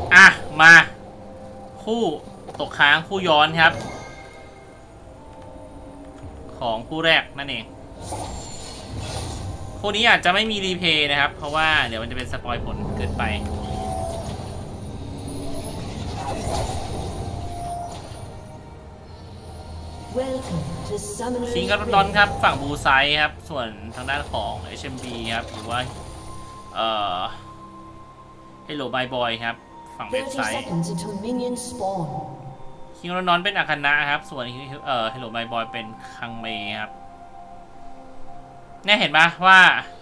อ่ะมาคู่ตกค้างคู่ย้อนครับของคู่แรกนั่นเองคู่นี้อาจจะไม่มีรีเพย์นะครับเพราะว่าเดี๋ยวมันจะเป็นสปอยผลเกินไปคิงกับดอนครับฝั่งบูไซครับส่วนทางด้านของ HMB ครับหรือว่าHello My Boy ครับฝั่งเว็บไซต์คิงกับดอนเป็นอาคานะครับส่วนHello My Boy เป็นคังเมครับเนี่ยเห็นปะว่า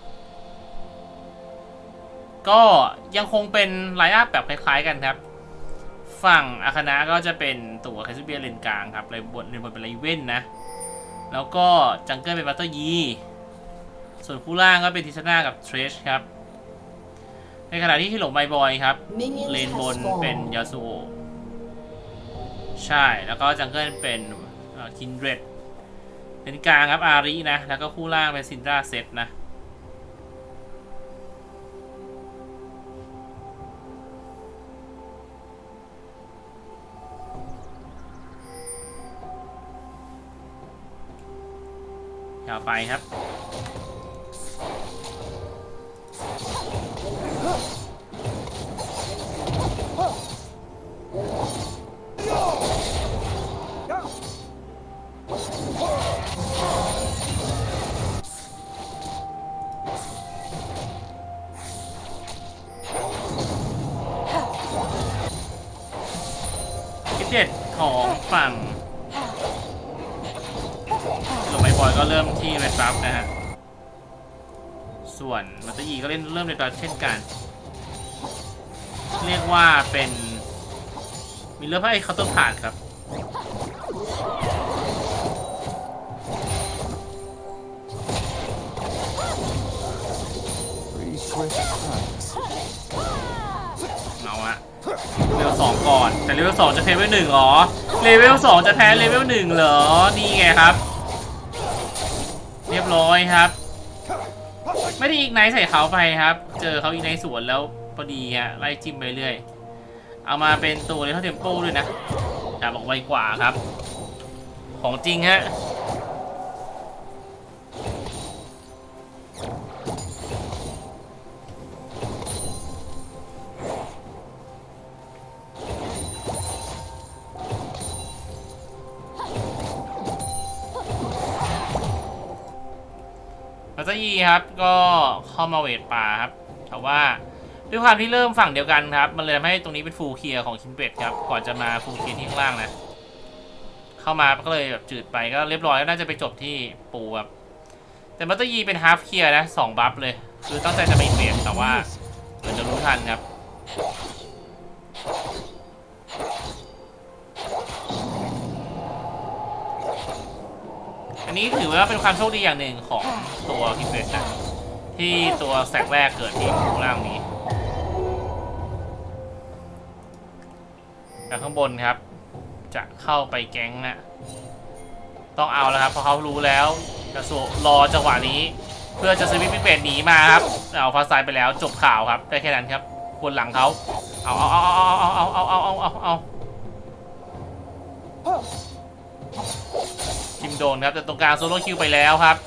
ก็ยังคงเป็นไลน์อัพแบบคล้ายๆกันครับฝั่งอาคานะก็จะเป็นตัวแคสเบียเลนกลางครับเลยบนเป็นไลเว่นนะแล้วก็จังเกิลเป็นบัตเตอร์ยีส่วนคู่ล่างก็เป็นทิชนากับเทรชครับในขณะที่ฮิโรไมบอยครับเลนบนเป็นยาสุโอใช่แล้วก็จังเกิลเป็นคินเดรดเลนกลางครับอารินะแล้วก็คู่ล่างเป็นซินดราเซตนะยาวไปครับที่เด็ดของฝั่งบอยก็เริ่มที่เรดบัฟนะฮะส่วนมัตเตอร์ยีก็เริ่มเรดบัฟเช่นกันเรียกว่าเป็นมีเลือดให้เขาต้องผ่านครับเอาอะเลเวล2ก่อนแต่เลเวล2จะแพ้เลเวล1หรอเลเวล2จะแพ้เลเวล1เหรอนี่ไงครับเรียบร้อยครับไม่ได้อีกไนท์ใส่เขาไปครับเจอเขาอีกไนท์สวนแล้วพอดีฮะไล่จิ้มไปเรื่อยเอามาเป็นตัวเลเทอร์เทมโปด้วยนะจับออกไวกว่าครับของจริงฮะมัตเตอร์ยีครับก็เข้ามาเวทป่าครับแต่ว่าด้วยความที่เริ่มฝั่งเดียวกันครับมันเลยทำให้ตรงนี้เป็นฟูลเคลียร์ของคินเบตครับก่อนจะมาฟูลเคลียร์ที่ข้างล่างนะเข้ามาก็เลยแบบจืดไปก็เรียบร้อยแล้วน่าจะไปจบที่ปูครับแต่มัตเตอร์ยีเป็นฮาล์ฟเคลียร์นะ2บัฟเลยคือตั้งใจจะไปเปลี่ยนแต่ว่าเหมือนจะรู้ทันครับอันนี้ถือว่าเป็นความโชคดีอย่างหนึ่งของตัวคินเบตนะที่ตัวแสกแรกเกิดที่ข้างล่างนี้จากข้างบนครับจะเข้าไปแก๊งนะต้องเอาแล้วครับเพราะเขารู้แล้วจะรอจังหวะนี้เพื่อจะสวิปปิ้งเบดหนีมาครับเอาฟาสไซด์ไปแล้วจบข่าวครับได้แค่นั้นครับบนหลังเขาเอาทิมโดนครับแต่ตรงกลางโซโล่คิวไปแล้วครับ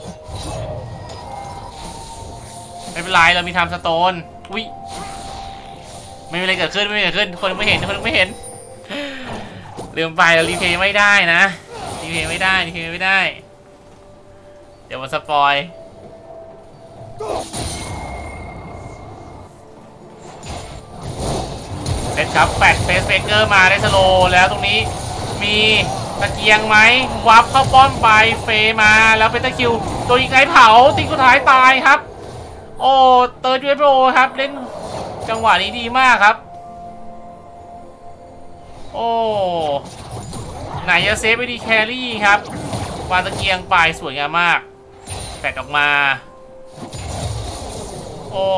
ไม่เป็นไรเรามีไทม์สโตนอุ้ยไม่มีอะไรเกิดขึ้นคนไม่เห็นลืมไปเรารีเพย์ไม่ได้นะรีเพย์ไม่ได้เดี๋ยวมันสปอยเซตครับแฟเฟสเบเกอร์มาได้สโลแล้วตรงนี้มีตะเกียงไหมวับเข้าป้อมไปเฟมาแล้วเป็นตะคิวตัวอีกไงเผาติ๊กสุดท้ายตายครับโอ้เติร์ดเวฟโรครับเล่นจังหวะนี้ดีมากครับโอ้ไหนจะเซฟไปดีแครี่ครับวางตะเกียงไปสวยงามมากแฟดออกมาโอ้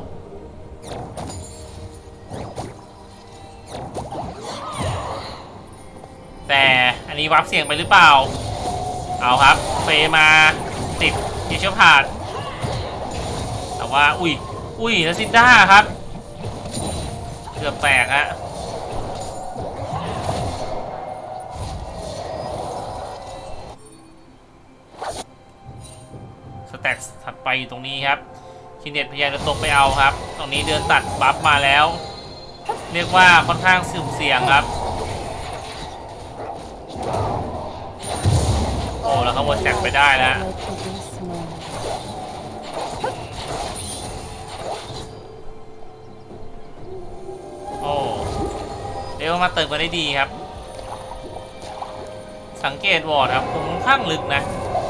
แต่อันนี้วับเสี่ยงไปหรือเปล่าเอาครับเฟมาติดดิเชลพาดแต่ว่าอุ้ยแล้วซินด้าครับกือบแตกฮะสแต็กถัดไปตรงนี้ครับคินเด็ดพยายามจะตกไปเอาครับตรงนี้เดินตัดบัฟมาแล้วเรียกว่าค่อนข้างสุ่มเสี่ยงครับโอ้แล้วเขาวนแท็กไปได้แล้วโอ้เดี๋ยวมาเติมกันได้ดีครับสังเกตวอร์ดครับค่อนข้างลึกนะ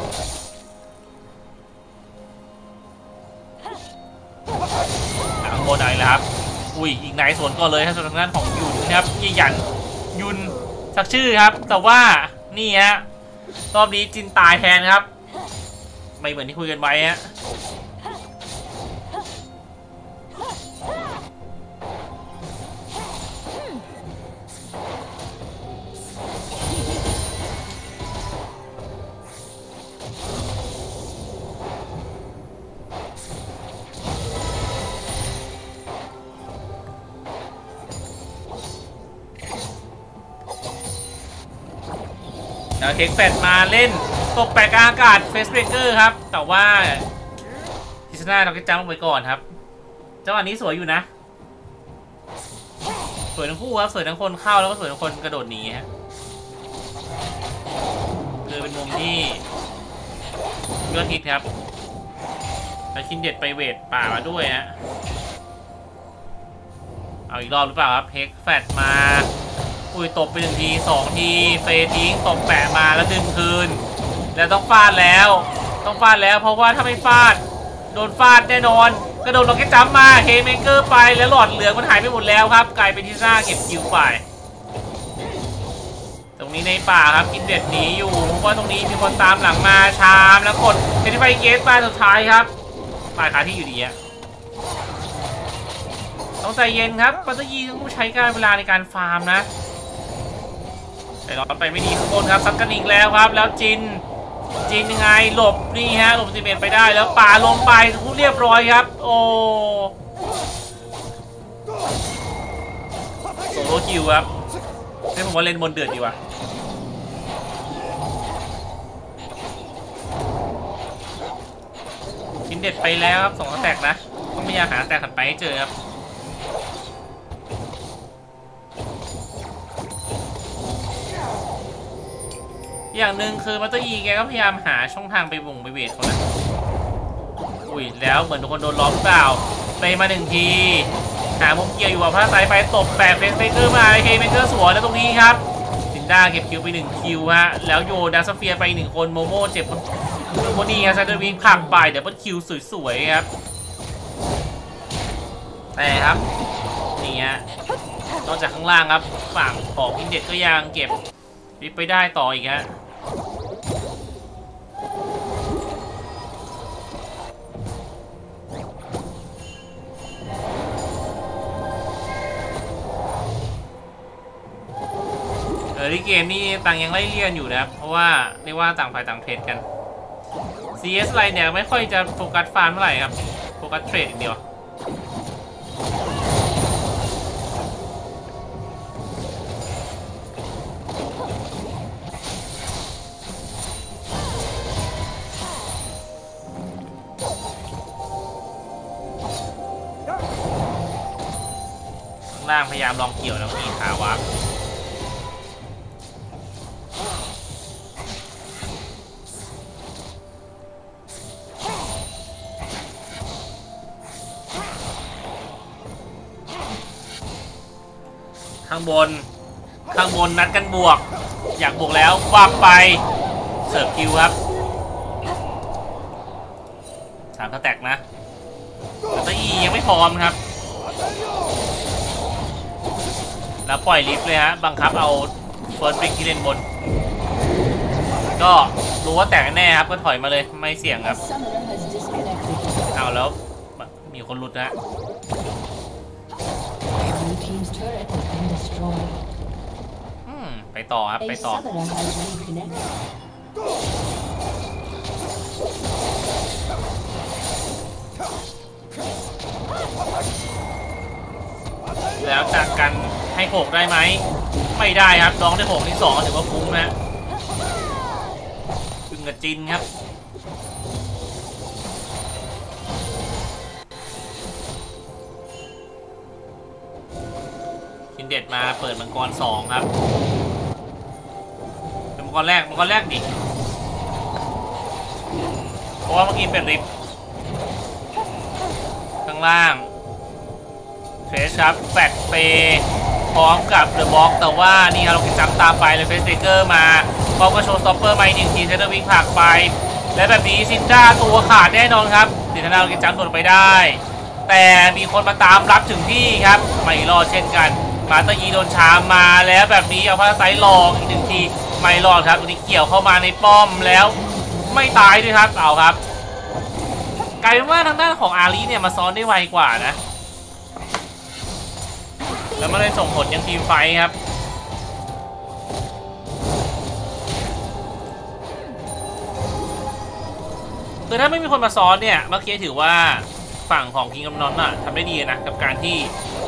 ข้างบนไหนแล้วครับอุ้ยอีกไหนสวนก่อนเลยครับสำหรับทางด้านของยุนครับยี่หยันยุนสักชื่อครับแต่ว่านี่ฮะรอบนี้จินตายแทนครับไม่เหมือนที่คุยกันไว้ฮะเทคแฟดมาเล่นตกแปะกลางอากาศเฟสเบรกเกอร์ครับแต่ว่าทิชนาเราก็จังลงไปก่อนครับจังหวะนี้สวยอยู่นะสวยทั้งคู่ครับสวยทั้งคนเข้าแล้วก็สวยทั้งคนกระโดดหนีฮะคือเป็นมุมที่ยอดฮิตครับแล้วชินเด็ดไปเวทป่ามาด้วยฮะเอาอีกรอบหรือเปล่าครับเทคแฟดมาอุ้ยตบไป1 ที 2 ทีเฟทิ้งตบแปะมาแล้วดึงคืนแล้วต้องฟาดแล้วเพราะว่าถ้าไม่ฟาดโดนฟาดแน่นอนกระโดดล็อกเก็ตจัมป์มาเฮเมเกอร์ไปแล้วหลอดเหลืองมันหายไปหมดแล้วครับกลายเป็นที่ซ่าเก็บคิวไปตรงนี้ในป่าครับกินเด็ดหนีอยู่เพราะว่าตรงนี้มีคนตามหลังมาชามแล้วกดเทนนิไฟเกสไปสุดท้ายครับตายคาที่อยู่ดีอะต้องใจเย็นครับปัตตยีต้องใช้การเวลาในการฟาร์มนะแต่ร้อนไปไม่ดีข้างบนครับซัดกันอีกแล้วครับแล้วจินยังไงหลบนี่ฮะหลบซีเมนต์ไปได้แล้วป่าลงไปทุกเรียบร้อยครับโอ้โซโลคิวครับให้ผมว่าเล่นบนเดือดดีกว่าชิ้นเด็ดไปแล้วครับ2 แตกนะต้องพยายามหาแตกถัดไปให้เจอครับอย่างหนึ่งคือมัตเตอร์ยีแกก็พยายามหาช่องทางไปวงไปเวทเขานะอุ้ยแล้วเหมือนทุกคนโดนล้อมเปล่าไปมา1 ทีหามุมเกี่ยวอยู่กับพระสายไฟตบแปะเฟสเฟเกอร์มาเฮเมเกอร์สวนแล้วตรงนี้ครับซินด้าเก็บคิวไป1 คิวฮะแล้วโยดัสเฟียไป1 คนโมโม่เจ็บคนนี้ครับซาเดอร์วินขับไปเดี๋ยวเปิดคิวสวยๆครับแต่ครับนี่ฮะนอกจากข้างล่างครับฝั่งของอินเด็ดก็ยังเก็บริบไปได้ต่ออีกฮะที่เกมนี่ต่างยังไล่เลี่ยนอยู่นะครับเพราะว่าเรียกว่าต่างฝ่ายต่างเทรดกัน CS อะไรเนี่ยไม่ค่อยจะโฟกัสฟาร์มเท่าไหร่ครับโฟกัสเทรดอย่างเดียวข้างล่างพยายามลองเกี่ยวแล้วมีขาวับข้างบนนัดกันบวกอยากบวกแล้ววับไปเสิร์ฟคิวครับ3 สแต็กนะแต่อียังไม่พร้อมครับแล้วปล่อยลิฟต์เลยฮะบังคับเอาเฟิร์สบิ๊กที่เล่นบนก็รู้ว่าแตกแน่ครับก็ถอยมาเลยไม่เสี่ยงครับเอาแล้วมีคนหลุดฮะไปต่อครับไปต่อแล้วจากกันให้6ได้ไหมไม่ได้ครับน้องได้6ที่2ถือว่าคุ้มนะจึงกับจินครับจินเด็ดมาเปิดมังกร2ครับเป็นมังกรแรกดิเพราะว่าเมื่อกี้เป็นริบข้างล่างเฟสครับแฟตเปพร้อมกับเดอะบ็อกแต่ว่านี่ครับเราจับตามไปเลยเฟสเบเกอร์มาพร้อมกับโชว์สต็อปเปอร์มา1ทีเซนเตอร์วิ่งผลักไปและแบบนี้ซินด้าตัวขาดแน่นอนครับเดี๋ยวทางเราจับตัวไปได้แต่มีคนมาตามรับถึงที่ครับไม่รอดเช่นกันมาตายีโดนชามมาแล้วแบบนี้เอาพาราไซต์หลอกอีก1ทีไม่รอดครับตัวนี้เกี่ยวเข้ามาในป้อมแล้วไม่ตายด้วยครับเอาครับกลายเป็นว่าทางด้านของอารีเนี่ยมาซ้อนได้ไวกว่านะแล้วมันเลยส่งผลยังทีมไฟครับคือถ้าไม่มีคนมาซ้อนเนี่ยเมื่อกี้ถือว่าฝั่งของคิงกับนอนน่ะทำได้ดีนะกับการที่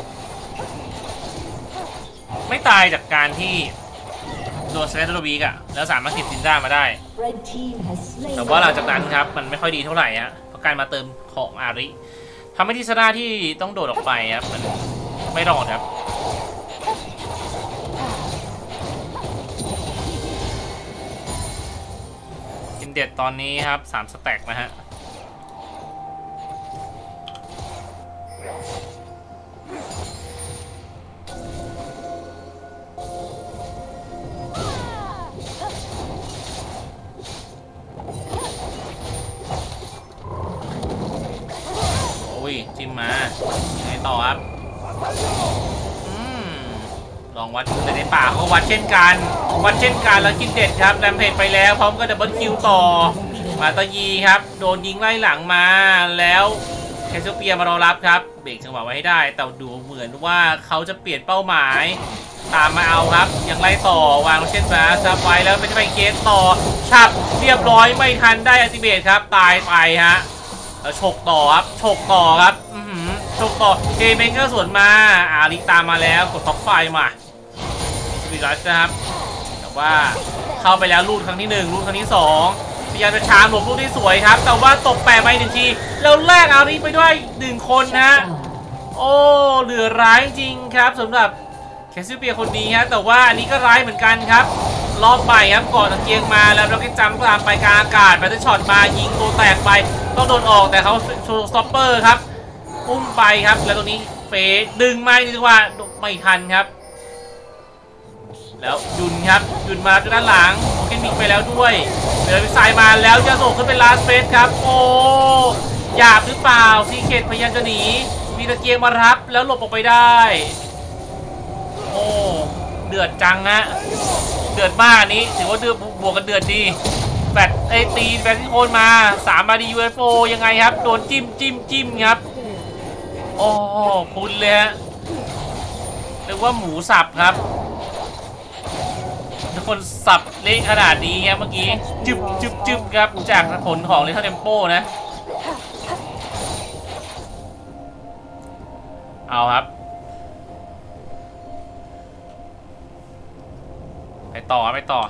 ไม่ตายจากการที่โดนสเตอร์บีกอะแล้วสามารถเก็บซินด้ามาได้แต่ว่าหลังจากนั้นครับมันไม่ค่อยดีเท่าไหร่ฮะเพราะการมาเติมของอาริทำให้ทิซาร่าที่ต้องโดดออกไปครับมันไม่รอดครับกินเด็ดตอนนี้ครับ3สแต็กนะฮะจิ้มมาไงต่อครับลองวัดแต่ในป่าก็วัดเช่นกันแล้วกินเด็ดครับแรมเพจไปแล้วพร้อมกับดับเบิลคิวต่อมาตายีครับโดนยิงไล่หลังมาแล้วแคสเปียมารอรับครับเบรกจังหวะไว้ให้ได้แต่ดูเหมือนว่าเขาจะเปลี่ยนเป้าหมายตามมาเอาครับยังไล่ต่อวางเช่นมาซับไว้แล้วเป็นไปเคสต่อฉับเรียบร้อยไม่ทันได้อัลติเมทครับตายไปฮะแล้วฉกต่อครับฉกต่อเกมเมเกอร์สวนมาอาริตามมาแล้วกดท็อปไฟมาสปีดรัชนะครับแต่ว่าเข้าไปแล้วลูดครั้งที่1ลูดครั้งที่2พยายามจะชามหลบลูกที่สวยครับแต่ว่าตกแปะไป1ทีแล้วแลกอาริไปด้วย1คนนะโอ้เหลือร้ายจริงครับสำหรับแคสซิเปียคนนี้ฮะแต่ว่าอันนี้ก็ร้ายเหมือนกันครับรอบใหม่ครับก่อนตะเกียงมาแล้วเราก็จำตามไปกลางอากาศแบตเตอร์ช็อตมายิงตัวแตกไปต้องโดนออกแต่เขาโชว์สต็อปเปอร์ครับอุ้มไปครับแล้วตรงนี้เฟสดึงไม่ดีกว่าไม่ทันครับแล้วยุนครับยุนมาจากด้านหลังโอเคมิกไปแล้วด้วยเดินไปสายมาแล้วจะส่งขึ้นเป็นลาสเฟสครับโอ้หยาบหรือเปล่าซีเคทพยายามจะหนีมีตะเกียงมารับแล้วหลบออกไปได้โอ้เดือดจังฮะเดือดมากนี้ถือว่าเดือดบวกกันเดือดดีแบตไอตีแบตที่โคนมา3 RD UFO ยังไงครับโดนจิ้มครับโอ้คุณเลยฮะเรียกว่าหมูสับครับทุกคนสับเละขนาดนี้ครับเมื่อกี้จึบครับจากผลของเลเทอร์เทมโปนะเอาครับไปต่อ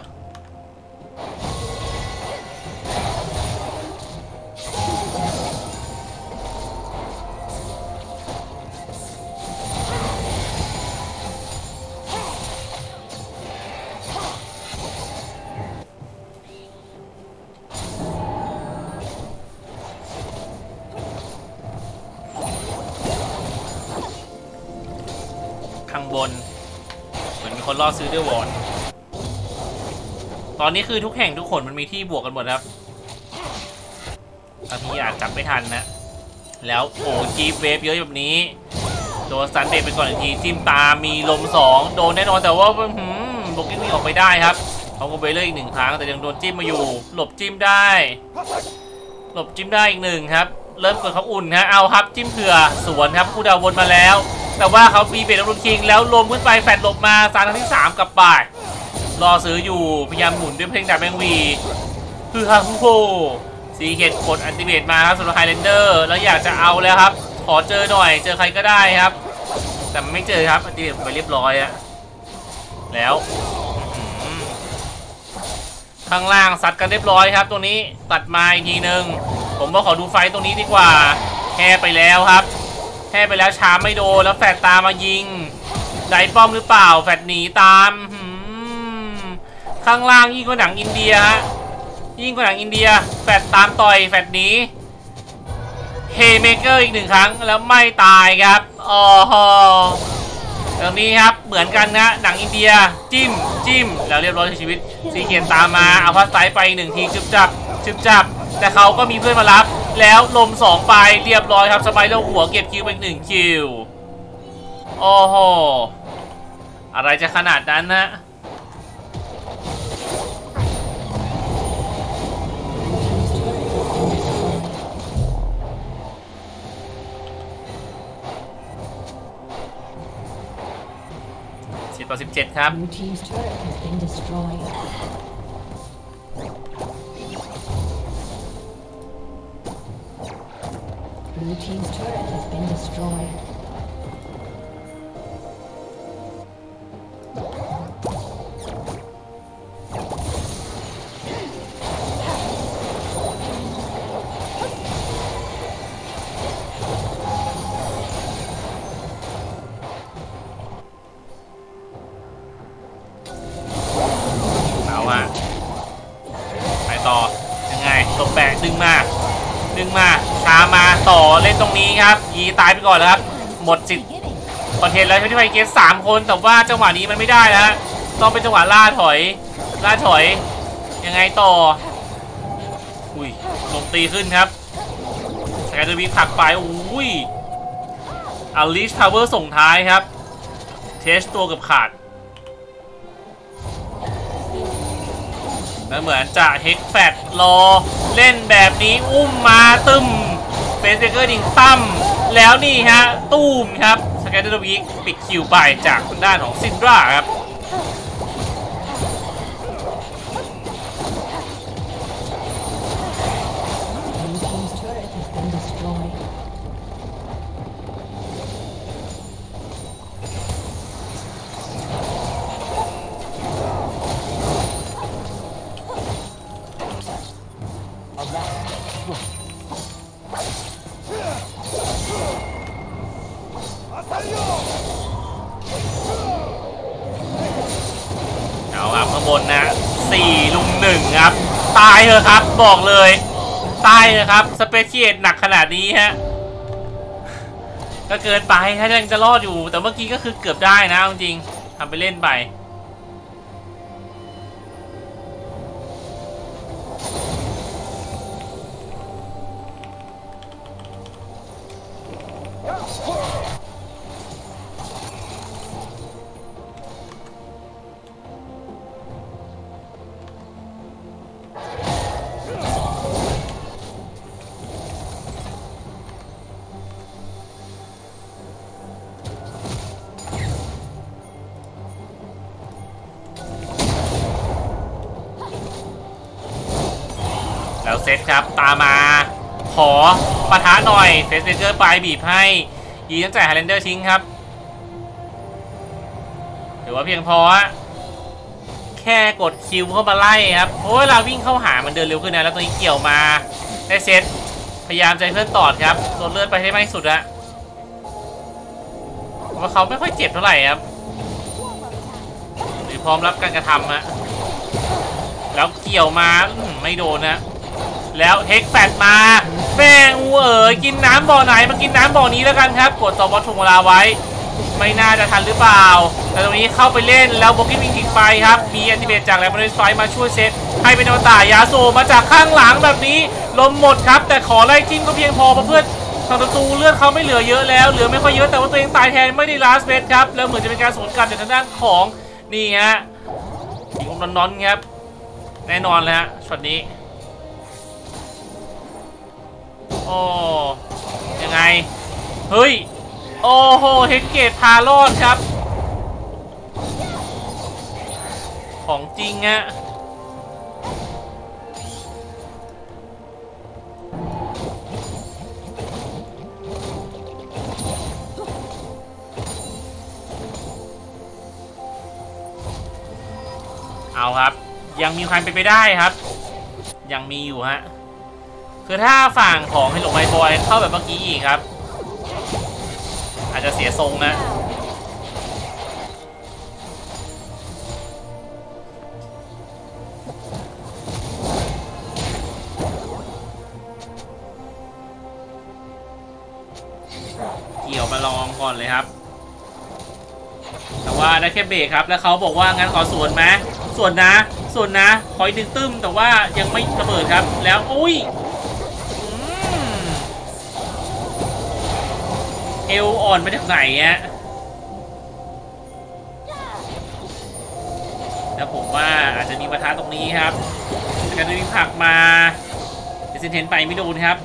ข้างบนเหมือนมีคนล่อซื้อด้วยวอร์ดตอนนี้คือทุกแห่งทุกคนมันมีที่บวกกันหมดครับบางทีอาจจับไม่ทันนะแล้วโอ้จีบเวฟเยอะแบบนี้โดนซันเบรกไปก่อน1ทีจิ้มตามีลม2โดนแน่นอนแต่ว่าบล็อกกิ้งออกไปได้ครับเขาก็เบรเลยอีก1ครั้งแต่ยังโดนจิ้มมาอยู่หลบจิ้มได้อีก1ครับเริ่มเกิดเขาอุ่นฮะเอาครับจิ้มเผื่อสวนครับคู่ดาววนมาแล้วแต่ว่าเขามีเบรกแล้วคิงแล้วลมขึ้นไปแฟดหลบมาซานครั้งที่3กับป่ายรอซื้ออยู่พยายามหมุนด้วยเพลงดาบแมงวีคือฮาฮูโฮซีเคทกดอันติเมตมาครับสำหรับไฮแลนเดอร์แล้วอยากจะเอาแล้วครับขอเจอหน่อยเจอใครก็ได้ครับแแต่ไม่เจอครับอันตีไปเรียบร้อยอะแล้วข้างล่างซัดกันเรียบร้อยครับตรงนี้ตัดมาอีกทีนึงผมก็ขอดูไฟตรงนี้ดีกว่าแห่ไปแล้วครับแห่ไปแล้วชามไม่โดนแล้วแฟดตามมายิงได้ป้อมหรือเปล่าแฟดหนีตามข้างล่างยิ่งกว่าหนังอินเดียฮะยิ่งกว่าหนังอินเดียแฟดตามต่อยแฟดหนีเฮเมเกอร์อีก1 ครั้งแล้วไม่ตายครับอ๋อตรงนี้ครับเหมือนกันนะหนังอินเดียจิ้มแล้วเรียบร้อยชีวิตซีเกียนตามมาเอาพัดไซไป1 ทีชึบจับแต่เขาก็มีเพื่อนมารับแล้วลม2ไปเรียบร้อยครับสไปแล้วหัวเก็บคิวไป1 คิวโอ้โหอะไรจะขนาดนั้นนะ10-17ครับ Blue team's turret has been destroyed. เอาอะไปต่อยังไงตบแบกดึงมาช้ามาต่อเล่นตรงนี้ครับยีตายไปก่อนแล้วครับหมดสิทธิ์คอนเทนต์แล้วที่ไปเกส3 คนแต่ว่าจังหวะนี้มันไม่ได้แล้วต้องเป็นจังหวะล่าถอยยังไงต่ออุ้ยลงตีขึ้นครับสกายเดอร์บีผักไปอุ้ยอลิชทาวเวอร์ส่งท้ายครับเทสตัวเกือบขาดแล้วเหมือนจะเฮกแฟตรอเล่นแบบนี้อุ้มมาตึมเฟสเบเกอร์ดิงตั้มแล้วนี่ฮะตูมครับสแกนเดอร์วิกปิดคิวไปจากทางด้านของซินดราครับเอาครับข้างบนนะ4 ลุม 1ครับตายเถอะครับบอกเลยตายเลยครับสเปเชียลหนักขนาดนี้ฮะก็เกินไปถ้ายังจะรอดอยู่แต่เมื่อกี้ก็คือเกือบได้นะจริงทำไปเล่นไปแล้วเซตครับตามมาขอปะทะหน่อยเฟสเบเกอร์ไปบีบให้ยีตั้งแต่ไฮแลนเดอร์ทิ้งครับถือว่าเพียงพอแค่กดคิวเข้ามาไล่ครับโอ้ยเราวิ่งเข้าหามันเดินเร็วขึ้นนะแล้วตัวนี้เกี่ยวมาได้เซตพยายามใจเพื่อนตอดครับลดเลือดไปให้มากที่สุดอะเพราะว่าเขาไม่ค่อยเจ็บเท่าไหร่ครับหรือพร้อมรับการกระทำฮะแล้วเกี่ยวมาไม่โดนนะแล้วเฮกแฟตมาแม่งกินน้ำบ่อไหนมากินน้ำบ่อนี้แล้วกันครับกดซอฟต์ถ่วงเวลาไว้ไม่น่าจะทันหรือเปล่าแต่ตรงนี้เข้าไปเล่นแล้วโบกิ้งวิ่งทิ้งไปครับมีแอนติเบตจากแลมเบอร์ไฟมาช่วยเซตให้เป็นอวตารยาโซมาจากข้างหลังแบบนี้ลมหมดครับแต่ขอไล่จิ้มก็เพียงพอเพื่อนทางประตูเลือดเขาไม่เหลือเยอะแล้วเหลือไม่ค่อยเยอะแต่ว่าตัวเองตายแทนไม่ได้ลาสเบสครับแล้วเหมือนจะเป็นการสวนกลับจากทางด้านของนี่ฮะยิงนอนครับแน่นอนเลยฮะช็อตนี้โอ้ยังไงเฮ้ยโอ้โหเฮกเกตพารอดครับของจริงฮะเอาครับยังมีความเป็นไปได้ครับยังมีอยู่ฮะคือถ้าฝั่งของให้หลงไมบอยเข้าแบบเมื่อกี้อีกครับอาจจะเสียทรงนะเกี่ยวมาลองก่อนเลยครับแต่ว่าได้แค่เบรกครับแล้วเขาบอกว่างั้นขอสวนไหมสวนนะขออีกหนึ่งตึ้มแต่ว่ายังไม่ระเบิดครับแล้วอุ้ยเอวอ่อนมาจากไหนฮะแล้วผมว่าอาจจะมีปะทะตรงนี้ครับการดึงผักมาเดซินเทนไปไม่โดนครับ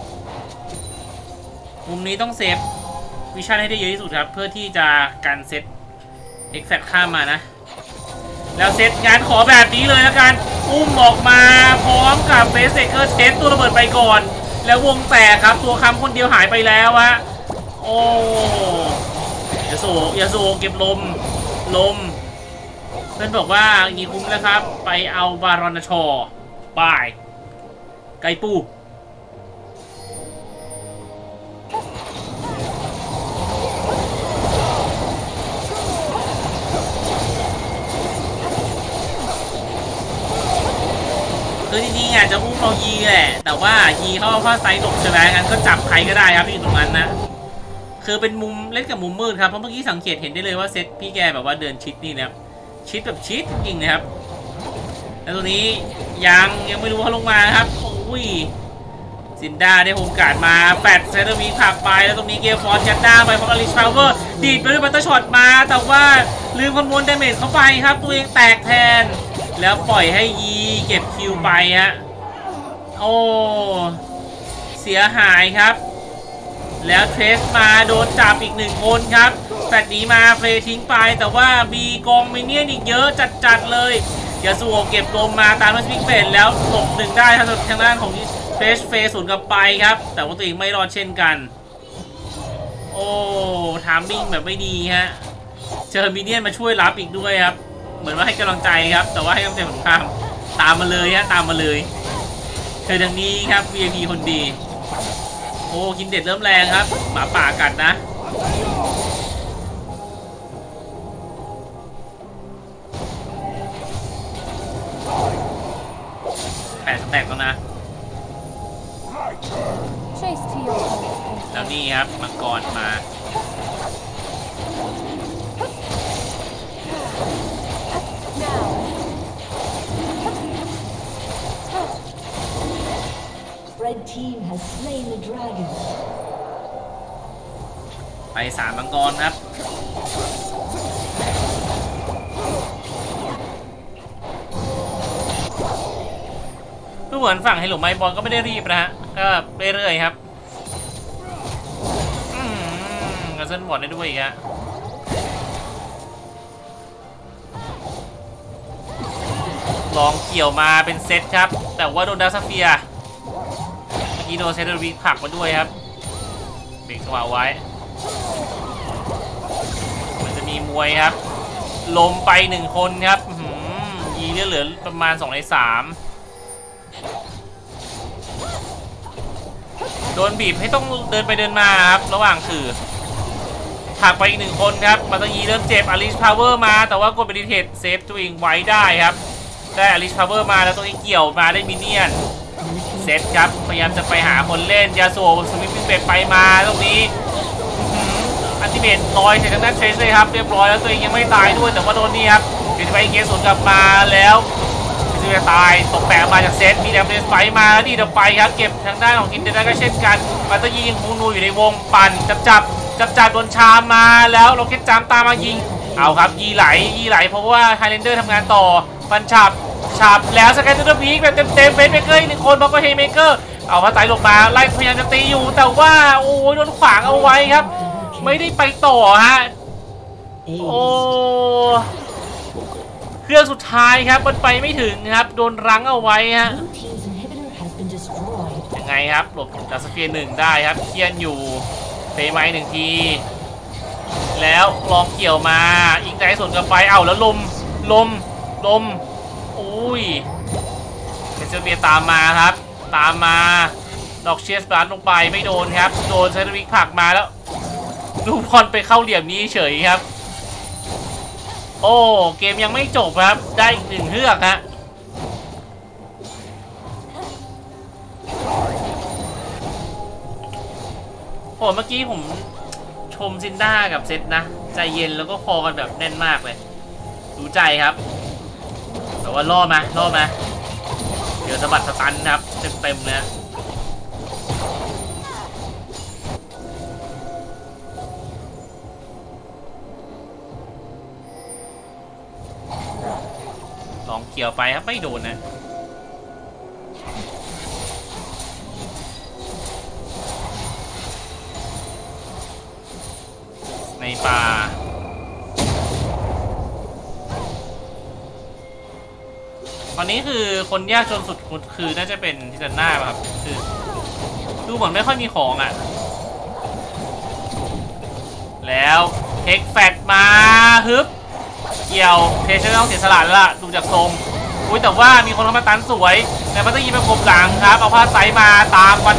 มุมนี้ต้องเซฟวิชั่นให้ได้เยอะที่สุดครับเพื่อที่จะกันเซตเอ็กแซคข้ามมานะแล้วเซตงานขอแบบนี้เลยแล้วกันอุ้มออกมาพร้อมกับเฟสเซเกอร์เทสตัวระเบิดไปก่อนแล้ววงแตกครับตัวคำคนเดียวหายไปแล้วฮะโอ้ยาโซเก็บลมเพื่อนบอกว่าอย่างนี้คุ้มแล้วครับไปเอาบารอนชอบายไกปูคือจริงๆอาจจะอุ้มเอายีแหละแต่ว่ายีเข้าไซส์หลบใช่ไหมงั้นก็จับใครก็ได้ครับที่อยู่ตรงนั้นนะคือเป็นมุมเล่นกับมุมมืดครับเพราะเมื่อกี้สังเกตเห็นได้เลยว่าเซตพี่แกแบบว่าเดินชิดนี่นะครับชิดแบบชิดจริงนะครับแล้วตัวนี้ยังไม่รู้เขาลงมาครับโอ้ยซินด้าได้โฮมการ์ดมาแฟดเซนเตอร์วีผักไปแล้วตรงนี้เกมฟอร์สยัดหน้าไปเพราะอลิชพาวเวอร์ดีดไปด้วยบัตเตอร์ช็อตมาแต่ว่าลืมคำนวณดาเมจเข้าไปครับตัวเองแตกแทนแล้วปล่อยให้ยีเก็บคิวไปฮะโอ้เสียหายครับแล้วเทรสมาโดนจับอีก1คนครับแฟดนี้มาเฟรทิ้งไปแต่ว่ามีกองมินเนี่ยนอีกเยอะจัดเลยยาสูโอเก็บลมมาตามมาสปิกเฟดแล้วหลบ1ได้ทางด้านของเฟสสวนกลับไปครับแต่ว่าตัวเองไม่รอดเช่นกันโอ้ทามมิ่งแบบไม่ดีฮะเจอมินเนี่ยนมาช่วยรับอีกด้วยครับเหมือนว่าให้กำลังใจครับแต่ว่าให้กำลังใจผมข้ามตามมาเลยฮะตามมาเลยเธอดังนี้ครับ VIP คนดีโอ้กินเด็ดเริ่มแรงครับหมาป่ากัดนะ8 แตกแล้วนะแล้วนี่ครับมังกรมา Red team has slain the dragon. ไป3มังกรครับดูเหมือนฝั่งให้หลงไมบอลก็ไม่ได้รีบนะฮะก็เรื่อยๆครับกระเซ็นบอลได้ด้วยอีกฮะลองเกี่ยวมาเป็นเซตครับแต่ว่าโดนดาซาเฟียเมื่อกี้โดนเซตวีผลักมาด้วยครับเบรกจังหวะไว้มันจะมีมวยครับลมไป1คนครับยีเหลือประมาณ2 ใน 3โดนบีบให้ต้องเดินไปเดินมาครับระหว่างคือผลักไปอีก1คนครับมาตายีเริ่มเจ็บอลิชพาวเวอร์มาแต่ว่ากดเป็นดิเทตเซฟตัวเองไว้ได้ครับได้อลิชพาวเวอร์มาแล้วตัวเองเกี่ยวมาได้มินเนี่ยนเซตครับพยายามจะไปหาคนเล่นยาโซสวิปปิ้งเป็ดไปมาตรงนี้อันติเมตลอยใส่ทางด้านเทรซเลยครับเรียบร้อยแล้วตัวเองยังไม่ตายด้วยแต่ว่าโดนนี่ครับเป็นไปเกสสวนกลับมาแล้วจะตายตกแปะมาจากเซตมีแดมเดสไฟมาแล้วดีเดี๋ยวไปครับเก็บทางด้านของกินเดนก็เช่นกันมาตะยิงฮูนูอยู่ในวงปั่นจับโดนชามมาแล้วโรเก็ตจามตามมายิงเอาครับยีไหลเพราะว่าไฮแลนเดอร์ทำงานต่อฟันฉับแล้วสแกนเตอร์พีกแบบเต็มเฟสเมเกอร์อีก1คนบล็อกก็เฮเมเกอร์เอาพาไตลงมาไล่พยายามจะตีอยู่แต่ว่าโอ้ยโดนขวางเอาไว้ครับไม่ได้ไปต่อฮะโอ้เครื่องสุดท้ายครับมันไปไม่ถึงครับโดนรั้งเอาไว้ฮะยังไงครับหลบดาสเฟีย1ได้ครับเคียนอยู่เฟย์ไม้1ทีแล้วลองเกี่ยวมาอีกไหนส่วนกลับไปเอาแล้วลมโอ้ยเคเซเบียตามมาครับตามมาดอกเชียสบลัดลงไปไม่โดนครับโดนเซนวิกผลักมาแล้วลูกบอลไปเข้าเหลี่ยมนี้เฉยครับโอ้เกมยังไม่จบครับได้อีก1เฮือกฮะโอ้เมื่อกี้ผมชมซินด้ากับเซตนะใจเย็นแล้วก็คอกันแบบแน่นมากเลยรู้ใจครับแต่ว่าล่อมาเดี๋ยวสะบัดสตันครับเต็มนะลองเกี่ยวไปครับไม่โดนนะในป่าตอนนี้คือคนยากจนสุดคือน่าจะเป็นทิซาน่าครับคือดูเหมือนไม่ค่อยมีของอ่ะแล้วเทคแฟตมาฮึบเกี่ยวเทชต้องเสียสละแล้วล่ะดูจากทรงอุ้ยแต่ว่ามีคนเข้ามาตันสวยแต่มันต้องยิงไปกบหลังครับเอาผ้าไซมาตามฟัน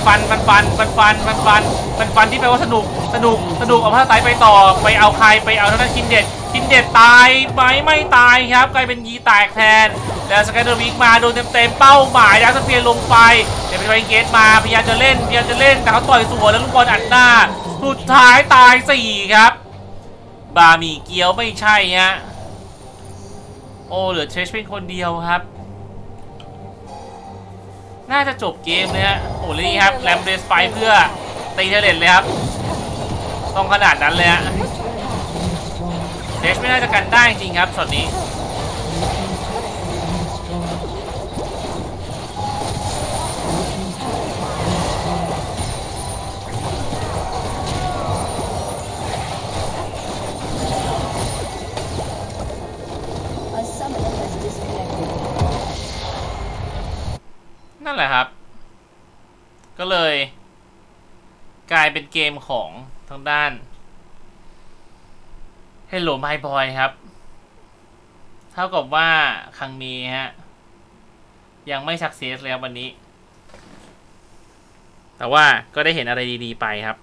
ที่แปลว่าสนุกเอาผ้าไซไปต่อไปเอาใครไปเอาท่านั้นคินเด็ดตายไหมไม่ตายครับกลายเป็นยีแตกแทนแล้วสแกนเดอร์วิกมาโดนเต็มเป้าหมายดักสเปียร์ลงไปเดี๋ยวไปเกตมาพยายามจะเล่นแต่เขาต่อยสวนแล้วลูกบอลอัดหน้าสุดท้ายตาย4ครับบาหมี่เกี๊ยวไม่ใช่ฮะโอ้เหลือเชสเป็นคนเดียวครับน่าจะจบเกมเลยฮะโอ้เลยครับแรมเดสไปเพื่อตีเทเลตเลยครับต้องขนาดนั้นเลยฮะเชสไม่น่าจะกันได้จริงครับช็อตนี้นั่นแหละครับก็เลยกลายเป็นเกมของทางด้าน Hello My Boy ครับเท่ากับว่าครั้งนี้ฮะยังไม่สักเซสเลยครับวันนี้แต่ว่าก็ได้เห็นอะไรดีๆไปครับ